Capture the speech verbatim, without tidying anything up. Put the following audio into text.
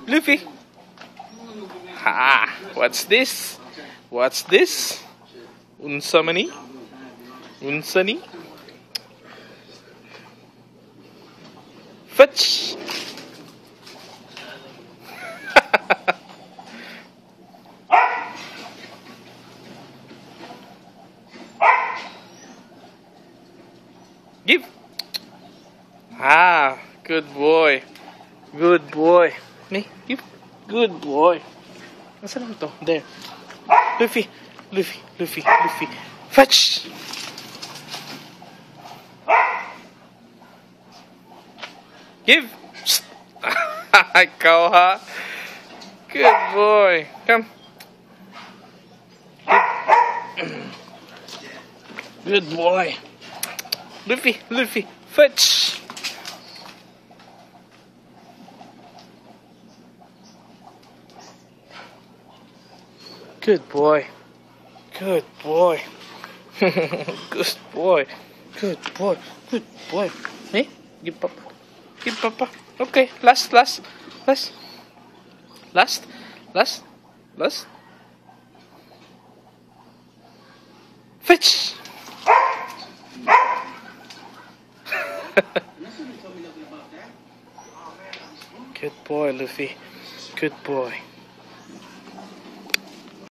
Luffy. Ha! What's this? What's this? Unsa mani? Unsa ni? Fetch! Give! Ah, good boy. Good boy. Me, give. Good boy. Nasaan naman to? There. Luffy. Luffy. Luffy. Luffy. Fetch! Give! Ikaw ha? Good boy. Come. Good boy. Luffy, Luffy, fetch! Good boy. Good boy. Good boy. Good boy. Good boy. Hey, give Papa. Give Papa. Okay, last, last, last. Last, last, last. Fetch! Good boy, Luffy. Good boy.